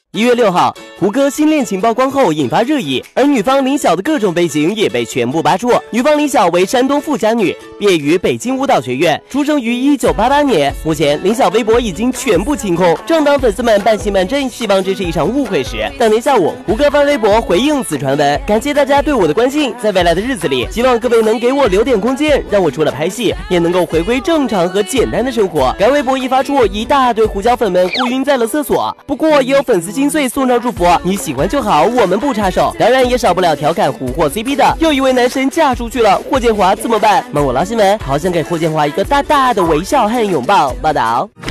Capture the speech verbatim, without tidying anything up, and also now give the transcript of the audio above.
一月六号，胡歌新恋情曝光后引发热议，而女方林晓的各种背景也被全部扒出。女方林晓为山东富家女，毕业于北京舞蹈学院，出生于一九八八年。目前林晓微博已经全部清空。正当粉丝们半信半真，希望这是一场误会时，当天下午，胡歌发微博回应此传闻，感谢大家对我的关心，在未来的日子里，希望各位能给我留点空间，让我除了拍戏，也能够回归正常和简单的生活。该微博一发出，一大堆胡椒粉们呼晕在了厕所。不过也有粉丝心碎送上祝福，你喜欢就好，我们不插手。当然也少不了调侃胡霍 C P 的，又一位男神嫁出去了，霍建华怎么办？芒果捞新闻，好想给霍建华一个大大的微笑和拥抱。报道。